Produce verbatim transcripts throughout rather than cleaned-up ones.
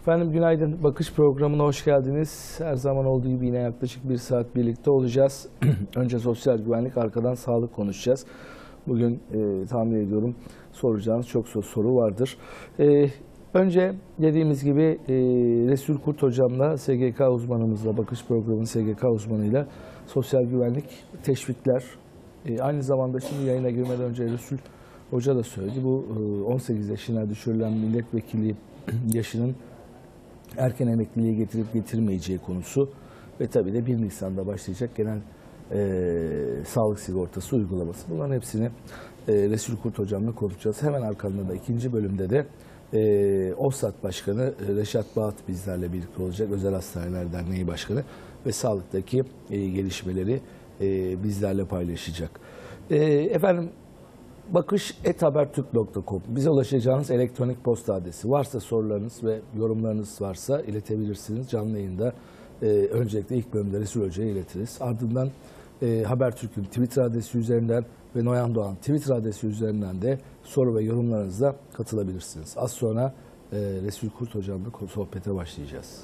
Efendim günaydın. Bakış programına hoş geldiniz. Her zaman olduğu gibi yine yaklaşık bir saat birlikte olacağız. Önce sosyal güvenlik, arkadan sağlık konuşacağız. Bugün e, tahmin ediyorum soracağınız çok soru vardır. E, önce dediğimiz gibi e, Resul Kurt hocamla, S G K uzmanımızla, bakış programının S G K uzmanıyla sosyal güvenlik, teşvikler. E, aynı zamanda şimdi yayına girmeden önce Resul Hoca da söyledi. Bu e, on sekiz yaşına düşürülen milletvekili yaşının erken emekliliğe getirip getirmeyeceği konusu ve tabii de bir Nisan'da başlayacak genel e, sağlık sigortası uygulaması. Bunların hepsini e, Resul Kurt hocamla konuşacağız. Hemen arkamda da ikinci bölümde de e, OSAT Başkanı Reşat Bağat bizlerle birlikte olacak. Özel Hastaneler Derneği Başkanı ve sağlıktaki e, gelişmeleri e, bizlerle paylaşacak. E, efendim bakış et habertürk nokta com bize ulaşacağınız elektronik posta adresi. Varsa sorularınız ve yorumlarınız varsa iletebilirsiniz. Canlı yayında e, öncelikle ilk bölümde Resul Hoca'ya iletiriz. Ardından e, Habertürk'ün Twitter adresi üzerinden ve Noyan Doğan Twitter adresi üzerinden de soru ve yorumlarınızla katılabilirsiniz. Az sonra e, Resul Kurt Hocam'la sohbete başlayacağız.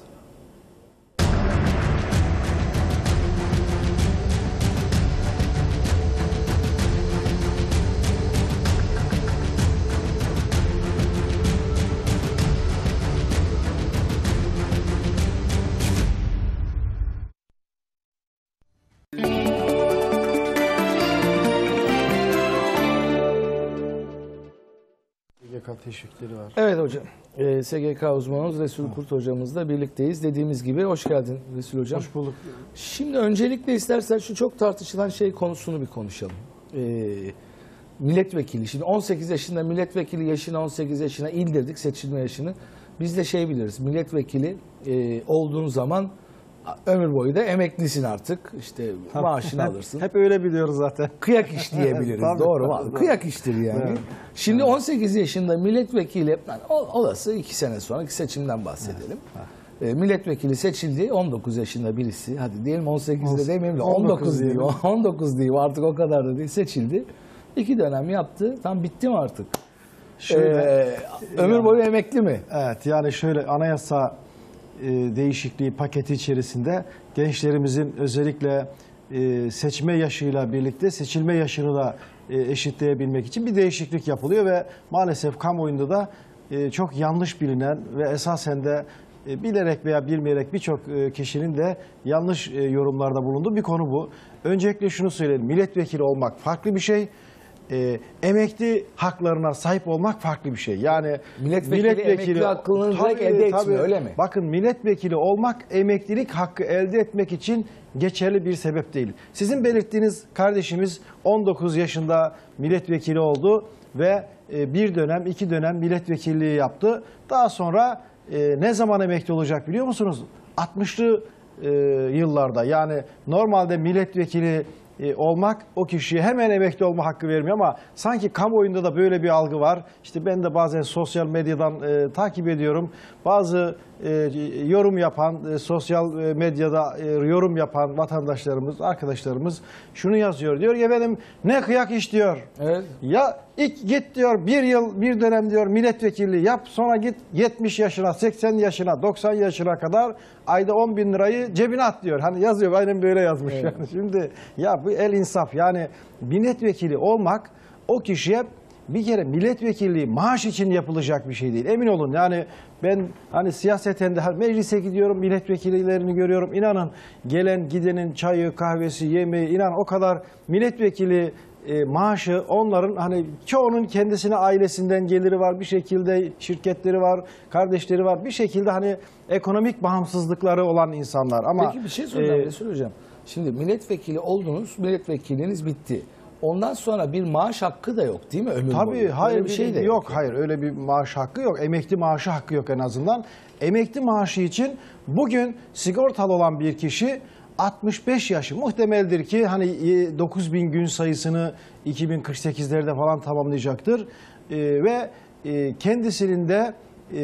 Teşvikleri var. Evet hocam. E, S G K uzmanımız Resul Kurt hocamızla birlikteyiz. Dediğimiz gibi hoş geldin Resul hocam. Hoş bulduk. Şimdi öncelikle istersen şu çok tartışılan şey konusunu bir konuşalım. E, milletvekili. Şimdi on sekiz yaşında milletvekili yaşına on sekiz yaşına indirdik seçilme yaşını. Biz de şey biliriz. Milletvekili e, olduğun zaman ömür boyu da emeklisin artık. İşte maaşını alırsın. Hep öyle biliyoruz zaten. Kıyak iş diyebiliriz. Tabii, Doğru mu? tabii. Kıyak iştir yani. Evet. Şimdi on sekiz yaşında milletvekili, yani olası iki sene sonraki seçimden bahsedelim. Evet. E, milletvekili seçildi. on dokuz yaşında birisi. Hadi diyelim on sekizde demeyelim de on dokuz diyeyim. on dokuz diyeyim. Artık o kadar da değil. Seçildi. İki dönem yaptı. Tam bitti mi artık? Şöyle, ee, ömür yani, boyu emekli mi? Evet, yani şöyle anayasa e, değişikliği paketi içerisinde gençlerimizin özellikle e, seçme yaşıyla birlikte seçilme yaşını da e, eşitleyebilmek için bir değişiklik yapılıyor ve maalesef kamuoyunda da e, çok yanlış bilinen ve esasen de e, bilerek veya bilmeyerek birçok e, kişinin de yanlış e, yorumlarda bulunduğu bir konu bu. Öncelikle şunu söyleyelim, milletvekili olmak farklı bir şey. E, emekli haklarına sahip olmak farklı bir şey. Yani milletvekili, milletvekili emekli hakkını direkt elde etmiyor, öyle mi? Bakın, milletvekili olmak emeklilik hakkı elde etmek için geçerli bir sebep değil. Sizin belirttiğiniz kardeşimiz on dokuz yaşında milletvekili oldu ve e, bir dönem, iki dönem milletvekilliği yaptı. Daha sonra e, ne zaman emekli olacak biliyor musunuz? altmışlı e, yıllarda, yani normalde milletvekili olmak o kişiye hemen emekli olma hakkı vermiyor ama sanki kamuoyunda da böyle bir algı var. İşte ben de bazen sosyal medyadan e, takip ediyorum. Bazı e, yorum yapan, e, sosyal medyada e, yorum yapan vatandaşlarımız, arkadaşlarımız şunu yazıyor. Diyor ki efendim ne kıyak iş diyor. Evet. Ya ilk git diyor bir yıl bir dönem diyor milletvekilliği yap, sonra git yetmiş yaşına, seksen yaşına, doksan yaşına kadar ayda on bin lirayı cebine at diyor. Hani yazıyor, aynen böyle yazmış. Evet. Yani şimdi ya bu el insaf, yani milletvekili olmak o kişiye bir kere milletvekilliği maaş için yapılacak bir şey değil. Emin olun, yani ben hani siyaseten de meclise gidiyorum, milletvekillerini görüyorum. İnanın gelen gidenin çayı, kahvesi, yemeği, inan o kadar milletvekili e, maaşı onların, hani çoğunun kendisine ailesinden geliri var, bir şekilde şirketleri var, kardeşleri var, bir şekilde hani ekonomik bağımsızlıkları olan insanlar. Ama peki bir şey soracağım e, Resul Hocam. Şimdi milletvekili oldunuz, milletvekilliğiniz bitti. Ondan sonra bir maaş hakkı da yok değil mi? Ömür Tabii boyu. hayır, öyle bir şey de yok. yok. Hayır, öyle bir maaş hakkı yok. Emekli maaşı hakkı yok en azından. Emekli maaşı için bugün sigortalı olan bir kişi altmış beş yaşı muhtemeldir ki hani dokuz bin gün sayısını iki bin kırk sekizlerde falan tamamlayacaktır. Ee, ve e, kendisinin de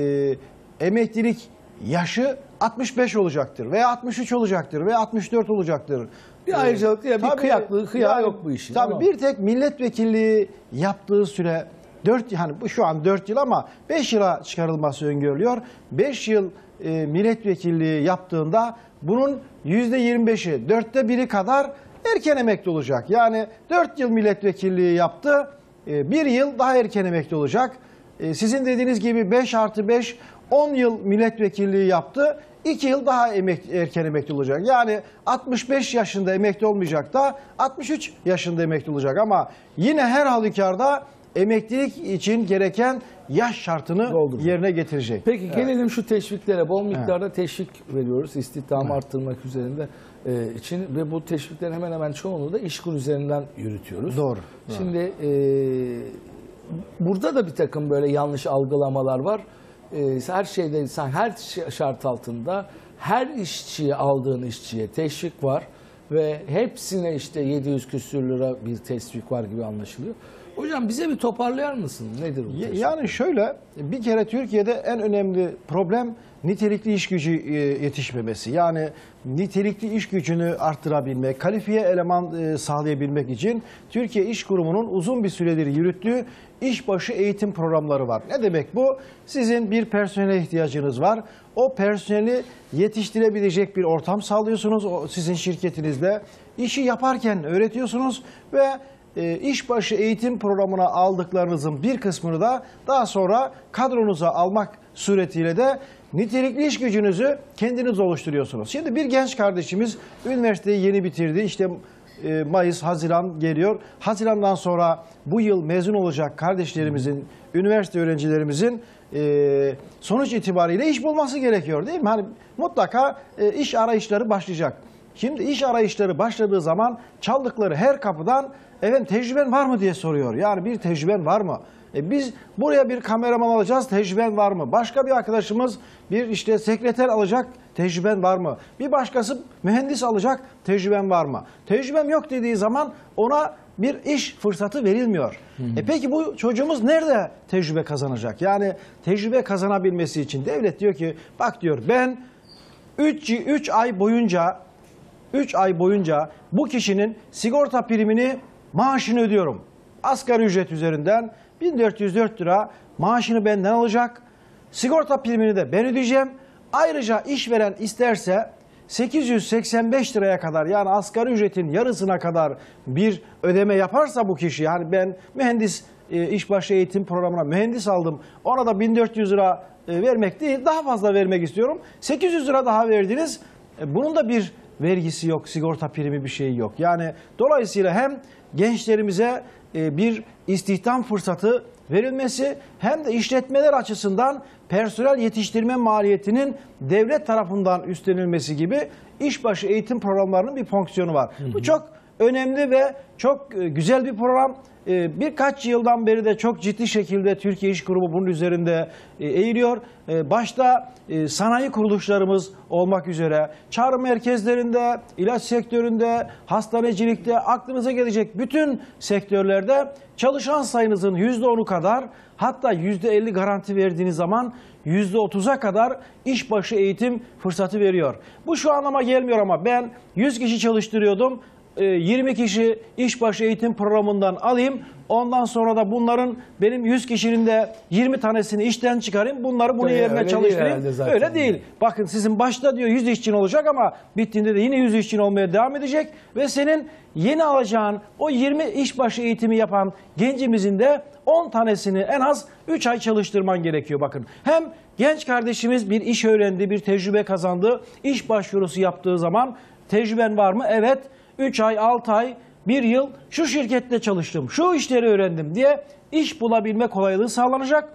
e, emeklilik yaşı altmış beş olacaktır veya altmış üç olacaktır veya altmış dört olacaktır. Bir ayrıcalık ya bir tabii, kıyaklığı, kıyağı yani, yok bu işin. Tabii ama. bir tek milletvekilliği yaptığı süre dört, hani bu şu an dört yıl ama beş yıla çıkarılması öngörülüyor. beş yıl e, milletvekilliği yaptığında bunun yüzde yirmi beşi, dörtte biri kadar erken emekli olacak. Yani dört yıl milletvekilliği yaptı, e, bir yıl daha erken emekli olacak. E, sizin dediğiniz gibi beş artı beş, on yıl milletvekilliği yaptı, iki yıl daha emek, erken emekli olacak. Yani altmış beş yaşında emekli olmayacak da altmış üç yaşında emekli olacak. Ama yine her halükarda emeklilik için gereken yaş şartını Dolduracak. yerine getirecek. Peki Evet. gelelim şu teşviklere. Bol miktarda teşvik veriyoruz istihdamı Evet. arttırmak üzerinde e, için ve bu teşviklerin hemen hemen çoğunu da İşkur üzerinden yürütüyoruz. Doğru. Şimdi e, burada da bir takım böyle yanlış algılamalar var. E, her şeyde, sen her şart altında her işçiye, aldığın işçiye teşvik var ve hepsine işte yedi yüz küsür lira bir teşvik var gibi anlaşılıyor. Hocam bize bir toparlayar mısın? Nedir bu teşvik? Yani şöyle, bir kere Türkiye'de en önemli problem nitelikli iş gücü yetişmemesi. Yani nitelikli iş gücünü arttırabilmek, kalifiye eleman sağlayabilmek için Türkiye İş Kurumu'nun uzun bir süredir yürüttüğü işbaşı eğitim programları var. Ne demek bu? Sizin bir personele ihtiyacınız var. O personeli yetiştirebilecek bir ortam sağlıyorsunuz o sizin şirketinizde. İşi yaparken öğretiyorsunuz ve E, işbaşı eğitim programına aldıklarınızın bir kısmını da daha sonra kadronuza almak suretiyle de nitelikli iş gücünüzü kendiniz oluşturuyorsunuz. Şimdi bir genç kardeşimiz üniversiteyi yeni bitirdi. İşte e, Mayıs, Haziran geliyor. Haziran'dan sonra bu yıl mezun olacak kardeşlerimizin, üniversite öğrencilerimizin e, sonuç itibariyle iş bulması gerekiyor değil mi? Hani mutlaka e, iş arayışları başlayacak. Şimdi iş arayışları başladığı zaman çaldıkları her kapıdan efendim tecrüben var mı diye soruyor. Yani bir tecrüben var mı? E biz buraya bir kameraman alacağız, tecrüben var mı? Başka bir arkadaşımız bir işte sekreter alacak, tecrüben var mı? Bir başkası mühendis alacak, tecrüben var mı? Tecrübem yok dediği zaman ona bir iş fırsatı verilmiyor. Hı hı. E peki bu çocuğumuz nerede tecrübe kazanacak? Yani tecrübe kazanabilmesi için devlet diyor ki bak diyor ben üç ay boyunca üç ay boyunca bu kişinin sigorta primini, maaşını ödüyorum. Asgari ücret üzerinden bin dört yüz dört lira maaşını benden alacak. Sigorta primini de ben ödeyeceğim. Ayrıca işveren isterse sekiz yüz seksen beş liraya kadar yani asgari ücretin yarısına kadar bir ödeme yaparsa bu kişi, yani ben mühendis e, işbaşı eğitim programına mühendis aldım, ona da bin dört yüz lira e, vermek değil daha fazla vermek istiyorum. sekiz yüz lira daha verdiniz. E, bunun da bir vergisi yok, sigorta primi bir şey yok. Yani dolayısıyla hem gençlerimize e, bir istihdam fırsatı verilmesi hem de işletmeler açısından personel yetiştirme maliyetinin devlet tarafından üstlenilmesi gibi işbaşı eğitim programlarının bir fonksiyonu var. Hı hı. Bu çok önemli ve çok güzel bir program. Birkaç yıldan beri de çok ciddi şekilde Türkiye İş Kurumu bunun üzerinde eğiliyor. Başta sanayi kuruluşlarımız olmak üzere çağrı merkezlerinde, ilaç sektöründe, hastanecilikte, aklınıza gelecek bütün sektörlerde çalışan sayınızın yüzde onu kadar, hatta yüzde elli garanti verdiğiniz zaman yüzde otuza kadar işbaşı eğitim fırsatı veriyor. Bu şu anlama gelmiyor ama ben yüz kişi çalıştırıyordum. yirmi kişi işbaşı eğitim programından alayım. Ondan sonra da bunların benim yüz kişinin de yirmi tanesini işten çıkarayım. Bunları bunu Öyle, yerine öyle çalıştırayım. değil Öyle değil. Bakın sizin başta diyor yüz işçin olacak ama bittiğinde de yine yüz işçin olmaya devam edecek. Ve senin yeni alacağın o yirmi işbaşı eğitimi yapan gencimizin de on tanesini en az üç ay çalıştırman gerekiyor bakın. Hem genç kardeşimiz bir iş öğrendi, bir tecrübe kazandı. İş başvurusu yaptığı zaman tecrüben var mı? Evet. üç ay, altı ay, bir yıl şu şirkette çalıştım, şu işleri öğrendim diye iş bulabilme kolaylığı sağlanacak.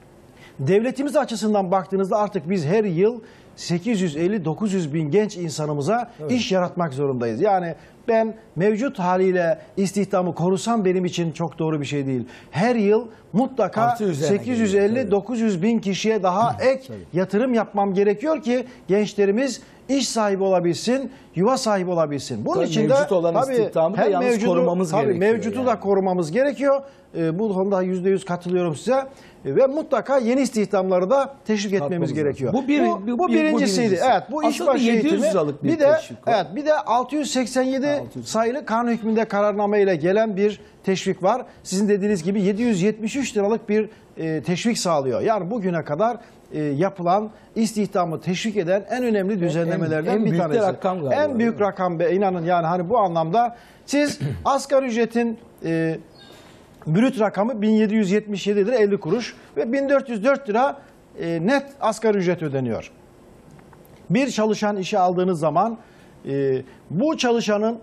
Devletimiz açısından baktığınızda artık biz her yıl sekiz yüz elli dokuz yüz bin genç insanımıza evet. iş yaratmak zorundayız. Yani ben mevcut haliyle istihdamı korusam benim için çok doğru bir şey değil. Her yıl mutlaka sekiz yüz elli dokuz yüz bin kişiye daha ek yatırım yapmam gerekiyor ki gençlerimiz iş sahibi olabilsin, yuva sahibi olabilsin. Bunun tabii için mevcut de olan tabii istihdamı da hem yalnız mevcudu, korumamız tabii gerekiyor. mevcutu yani. da korumamız gerekiyor. E, bu konuda yüzde yüz katılıyorum size. E, ve mutlaka yeni istihdamları da teşvik etmemiz Katmamız gerekiyor. lazım. Bu bir- bu, bu- bu bu birincisiydi. birincisi. Evet, bu Aslında işbaşı yedi yüz eğitimi. liralık bir bir de teşvik var. evet, bir de altı yüz seksen yedi altı yüz. sayılı kanun hükmünde kararname ile gelen bir teşvik var. Sizin dediğiniz gibi yedi yüz yetmiş üç liralık bir e, teşvik sağlıyor. Yani bugüne kadar e, yapılan istihdamı teşvik eden en önemli düzenlemelerden en bir büyük de tanesi. rakam galiba, En değil büyük mi? rakam be, inanın yani hani bu anlamda siz asgari ücretin e, brüt rakamı bin yedi yüz yetmiş yedi lira elli kuruş ve bin dört yüz dört lira e, net asgari ücret ödeniyor. Bir çalışan işe aldığınız zaman e, bu çalışanın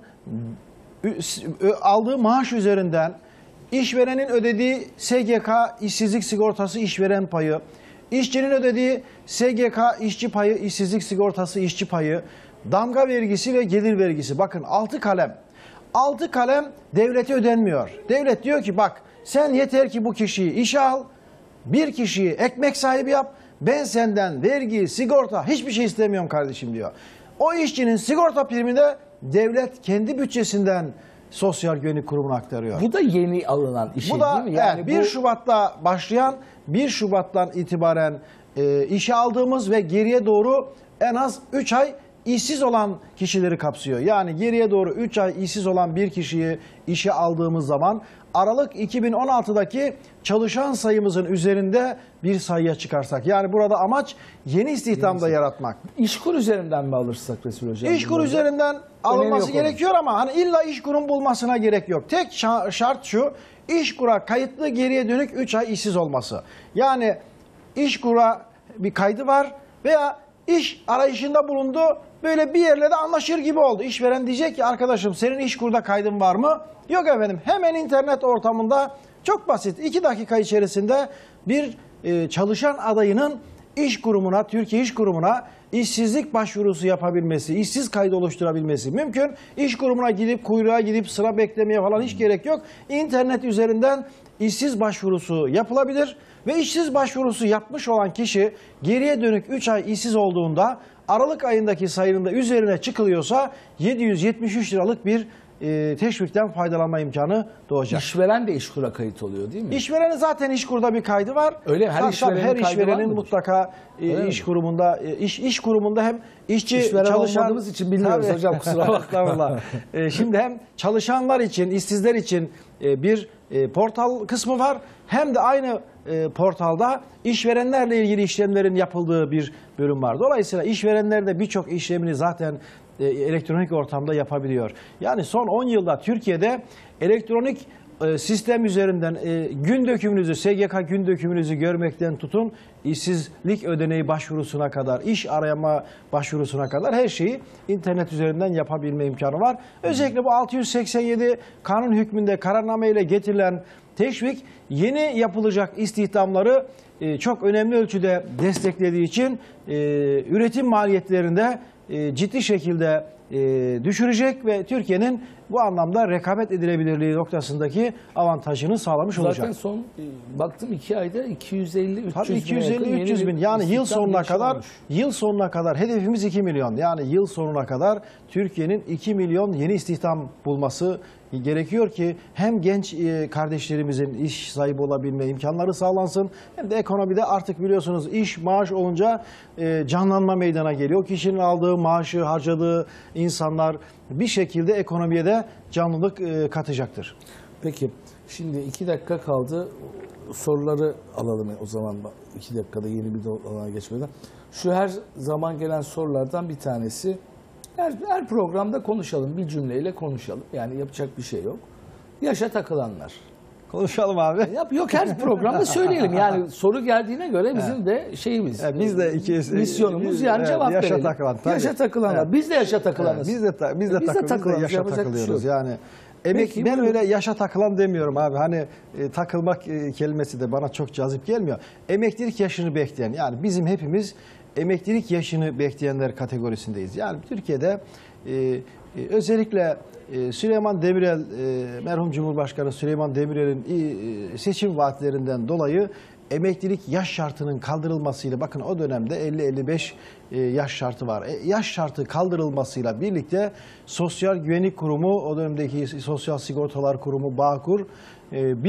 e, aldığı maaş üzerinden işverenin ödediği S G K işsizlik sigortası işveren payı, işçinin ödediği S G K işçi payı, işsizlik sigortası işçi payı, damga vergisi ve gelir vergisi. Bakın altı kalem. Altı kalem devlete ödenmiyor. Devlet diyor ki bak sen yeter ki bu kişiyi işe al, bir kişiyi ekmek sahibi yap, ben senden vergi, sigorta hiçbir şey istemiyorum kardeşim diyor. O işçinin sigorta primini de devlet kendi bütçesinden Sosyal Güvenlik Kurumu'na aktarıyor. Bu da yeni alınan işe Bu da değil mi? Yani evet, bir bu- Şubat'ta başlayan, bir Şubat'tan itibaren e, işe aldığımız ve geriye doğru en az üç ay işsiz olan kişileri kapsıyor. Yani geriye doğru üç ay işsiz olan bir kişiyi işe aldığımız zaman Aralık iki bin on altıdaki çalışan sayımızın üzerinde bir sayıya çıkarsak. Yani burada amaç yeni istihdamda yaratmak. İşkur üzerinden mi alırsak Resul Hocam? İşkur bunları? üzerinden alınması yok onun. gerekiyor ama hani illa işkurun bulmasına gerek yok. Tek şa- şart şu, işkura kayıtlı geriye dönük üç ay işsiz olması. Yani işkura bir kaydı var veya iş arayışında bulundu, böyle bir yerle de anlaşır gibi oldu. İşveren diyecek ki arkadaşım senin işkurda kaydın var mı? Yok efendim, hemen internet ortamında çok basit iki dakika içerisinde bir e, çalışan adayının iş kurumuna, Türkiye İş Kurumu'na işsizlik başvurusu yapabilmesi, işsiz kaydı oluşturabilmesi mümkün. İş kurumuna gidip kuyruğa gidip sıra beklemeye falan hiç gerek yok. İnternet üzerinden işsiz başvurusu yapılabilir ve işsiz başvurusu yapmış olan kişi geriye dönük üç ay işsiz olduğunda Aralık ayındaki sayının da üzerine çıkılıyorsa yedi yüz yetmiş üç liralık bir e, teşvikten faydalanma imkanı doğacak. İşveren de işkura kayıt oluyor değil mi? İşverenin zaten İşkur'da bir kaydı var. Öyle, her Tabii, işverenin her kaydı var işverenin mıdır? mutlaka e, Öyle iş mi? kurumunda e, iş iş kurumunda hem işçi İşveren çalışan olmadığımız için bilmiyoruz Tabii. hocam, kusura bakma. Estağfurullah. E, şimdi hem çalışanlar için, işsizler için e, bir e, portal kısmı var. Hem de aynı e, portalda işverenlerle ilgili işlemlerin yapıldığı bir bölüm var. Dolayısıyla işverenler de birçok işlemini zaten e, elektronik ortamda yapabiliyor. Yani son on yılda Türkiye'de elektronik e, sistem üzerinden e, gün dökümünüzü, S G K gün dökümünüzü görmekten tutun, işsizlik ödeneği başvurusuna kadar, iş arama başvurusuna kadar her şeyi internet üzerinden yapabilme imkanı var. Özellikle bu altı yüz seksen yedi kanun hükmünde kararname ile getirilen teşvik yeni yapılacak istihdamları e, çok önemli ölçüde desteklediği için e, üretim maliyetlerinde e, ciddi şekilde e, düşürecek ve Türkiye'nin bu anlamda rekabet edilebilirliği noktasındaki avantajını sağlamış olacak. Zaten son e, baktım iki ayda iki yüz elli üç yüz Tabii bine iki yüz yakın elli yeni üç yüz bir bin yani yıl istihdam sonuna girişi kadar olmuş. yıl sonuna kadar hedefimiz iki milyon. Yani yıl sonuna kadar Türkiye'nin iki milyon yeni istihdam bulması gerekiyor ki hem genç e, kardeşlerimizin iş sahibi olabilme imkanları sağlansın hem de ekonomide artık biliyorsunuz iş maaş olunca e, canlanma meydana geliyor. O kişinin aldığı maaşı harcadığı insanlar bir şekilde ekonomiye de canlılık e, katacaktır. Peki şimdi iki dakika kaldı. Soruları alalım o zaman iki dakikada yeni bir alana geçmeden. Şu her zaman gelen sorulardan bir tanesi. Her, her programda konuşalım. Bir cümleyle konuşalım. Yani yapacak bir şey yok. Yaşa takılanlar. Konuşalım abi. Yap, yok her programda söyleyelim. Yani soru geldiğine göre bizim de şeyimiz. Evet, biz de iki misyonumuz biz- yani evet, cevap yaşa verelim. takılan, tabii. Yaşa takılanlar. Evet. Biz de yaşa takılanız. Evet, biz de ta- biz de, Biz de takıl- biz de takılanız, yaşa yapacak bir şey takılıyoruz. yok. Yani emek Peki, ben buyurun. öyle yaşa takılan demiyorum abi. Hani e, takılmak e, kelimesi de bana çok cazip gelmiyor. Emeklilik yaşını bekleyen yani bizim hepimiz emeklilik yaşını bekleyenler kategorisindeyiz. Yani Türkiye'de e, e, özellikle e, Süleyman Demirel e, merhum Cumhurbaşkanı Süleyman Demirel'in e, seçim vaatlerinden dolayı emeklilik yaş şartının kaldırılmasıyla bakın o dönemde elli elli beş e, yaş şartı var. E, yaş şartı kaldırılmasıyla birlikte Sosyal Güvenlik Kurumu o dönemdeki Sosyal Sigortalar Kurumu Bağkur e, bir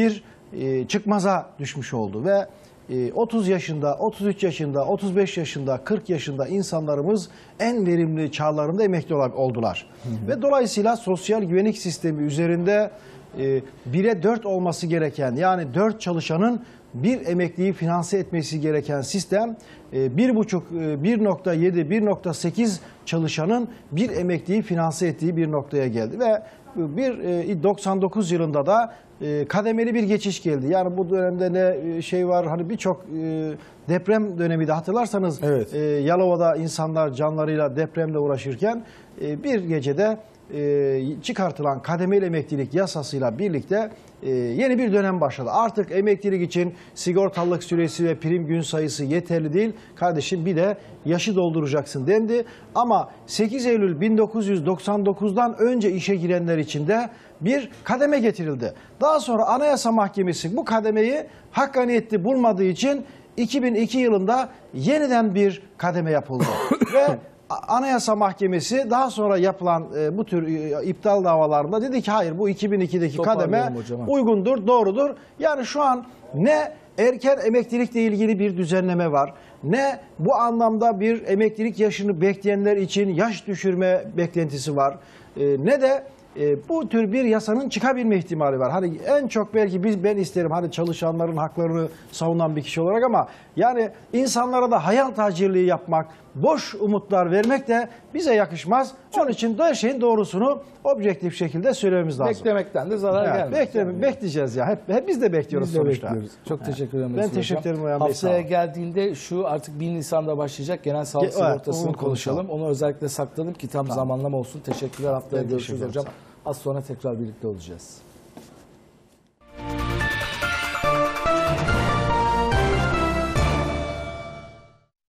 e, çıkmaza düşmüş oldu ve e, otuz yaşında, otuz üç yaşında, otuz beş yaşında, kırk yaşında insanlarımız en verimli çağlarında emekli oldular. Hı hı. Ve dolayısıyla sosyal güvenlik sistemi üzerinde e, bire dört olması gereken, yani dört çalışanın bir emekliyi finanse etmesi gereken sistem bir buçuk, bir nokta yedi, bir nokta sekiz çalışanın bir emekliyi finanse ettiği bir noktaya geldi ve bir doksan dokuz yılında da kademeli bir geçiş geldi. Yani bu dönemde ne şey var, hani birçok deprem dönemi de hatırlarsanız, evet, Yalova'da insanlar canlarıyla depremle uğraşırken bir gecede çıkartılan kademeli emeklilik yasasıyla birlikte yeni bir dönem başladı. Artık emeklilik için sigortalılık süresi ve prim gün sayısı yeterli değil. Kardeşim bir de yaşı dolduracaksın dendi. Ama sekiz Eylül bin dokuz yüz doksan dokuz'dan önce işe girenler için de bir kademe getirildi. Daha sonra Anayasa Mahkemesi bu kademeyi hakkaniyetli bulmadığı için iki bin iki yılında yeniden bir kademe yapıldı. Ve Anayasa Mahkemesi daha sonra yapılan e, bu tür e, iptal davalarında dedi ki hayır, bu iki bin iki'deki kademe uygundur, doğrudur. Yani şu an ne erken emeklilikle ilgili bir düzenleme var, ne bu anlamda bir emeklilik yaşını bekleyenler için yaş düşürme beklentisi var, e, ne de E, bu tür bir yasanın çıkabilme ihtimali var. Hani en çok belki biz ben isterim hani çalışanların haklarını savunan bir kişi olarak, ama yani insanlara da hayal tacirliği yapmak, boş umutlar vermek de bize yakışmaz. Onun için de her şeyin doğrusunu objektif şekilde söylememiz lazım. Beklemekten de zarar yani, gelmez. Bekleme, yani. Bekleyeceğiz ya. Hep, hep biz de bekliyoruz biz de sonuçta. Bekliyoruz. Çok evet. teşekkür ederim. Ben teşekkür ederim. Haftaya geldiğinde şu artık bir Nisan'da başlayacak genel sağlık evet, sigortasını konuşalım. Onu özellikle sakladım ki tam tamam. zamanlama olsun. Teşekkürler. Haftaya ben görüşürüz hocam. Az sonra tekrar birlikte olacağız.